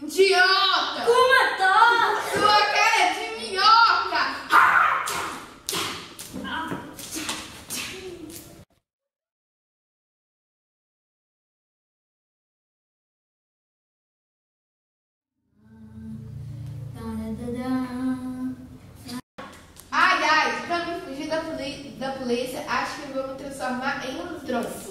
Idiota! Uma torta! Sua cara é de minhoca! Ai, ai, pra me fugir da polícia, acho que vou me transformar em um troço.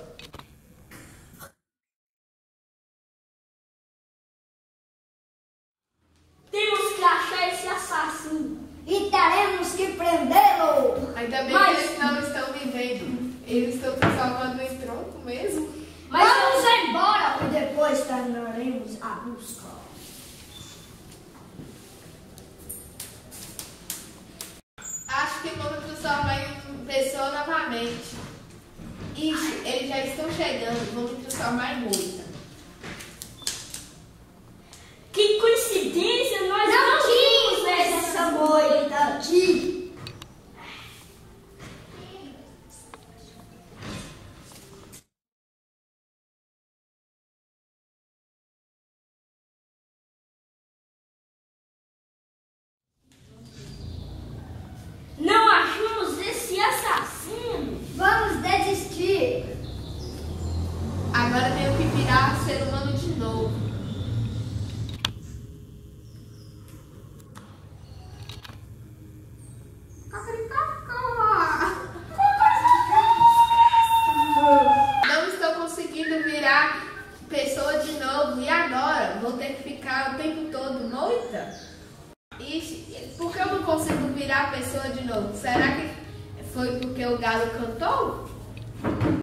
Temos que achar esse assassino. E teremos que prendê-lo. Ainda bem Mas- que eles não estão me vendo. Eles estão transformando em tronco mesmo. Mas Vamos embora e depois terminaremos a busca. Acho que vou me transformar em pessoa novamente. Ixi, eles já estão chegando. Vou me transformar em moita. que coincidência, nós não vimos essa moita aqui. Não achamos esse assassino. Vamos desistir. Agora tenho que virar ser humano de novo. Não estou conseguindo virar pessoa de novo. E agora? Vou ter que ficar o tempo todo moita? Ixi, por que eu não consigo virar pessoa de novo? Será que foi porque o galo cantou?